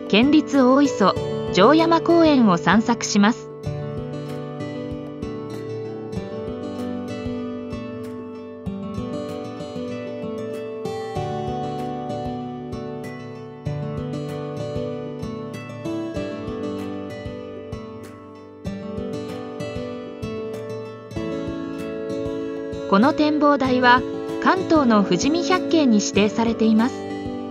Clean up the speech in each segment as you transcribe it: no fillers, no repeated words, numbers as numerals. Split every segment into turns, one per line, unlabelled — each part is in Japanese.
県立大磯城山公園を散策します。この展望台は関東の富士見百景に指定されています。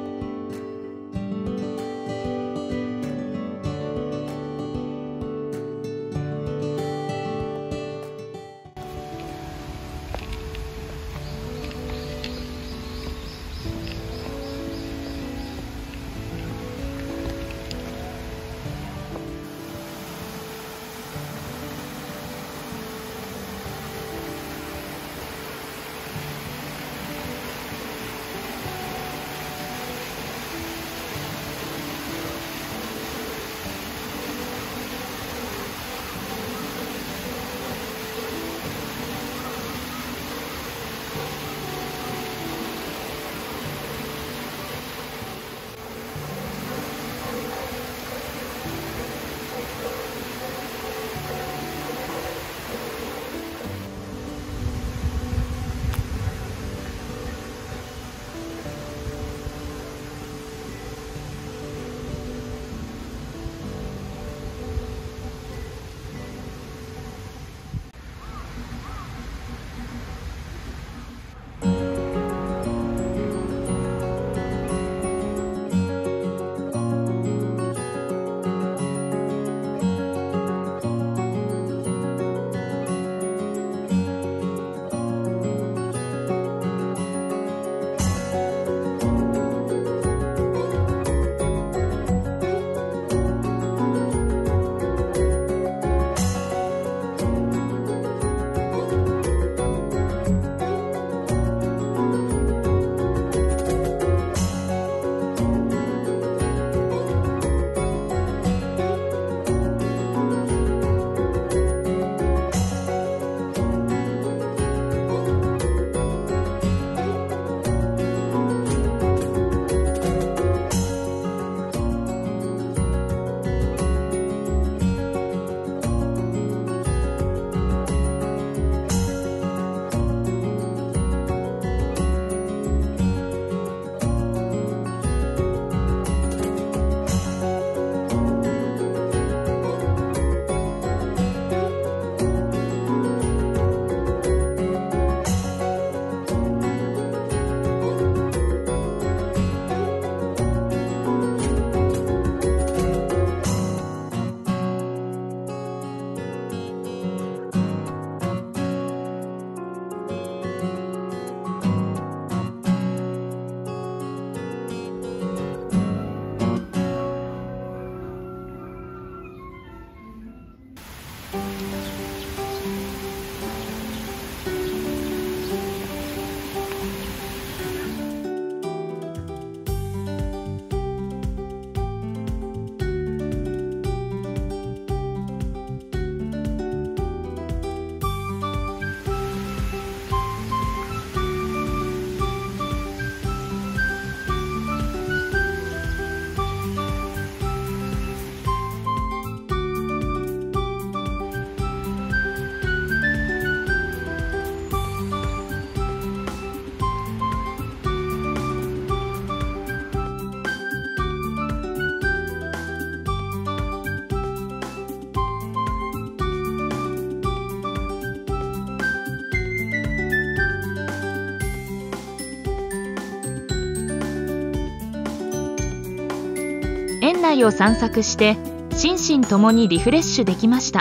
園内を散策して心身ともにリフレッシュできました。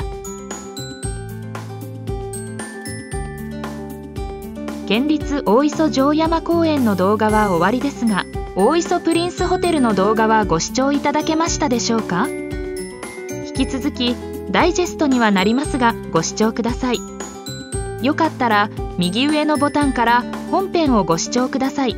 県立大磯城山公園の動画は終わりですが、大磯プリンスホテルの動画はご視聴いただけましたでしょうか。引き続きダイジェストにはなりますがご視聴ください。よかったら右上のボタンから本編をご視聴ください。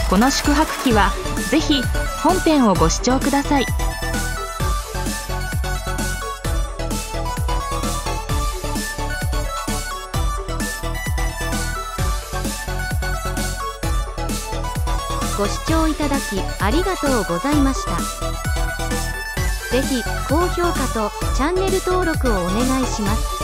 この宿泊費はぜひ本編をご視聴ください。
ご視聴いただきありがとうございました。ぜひ高評価とチャンネル登録をお願いします。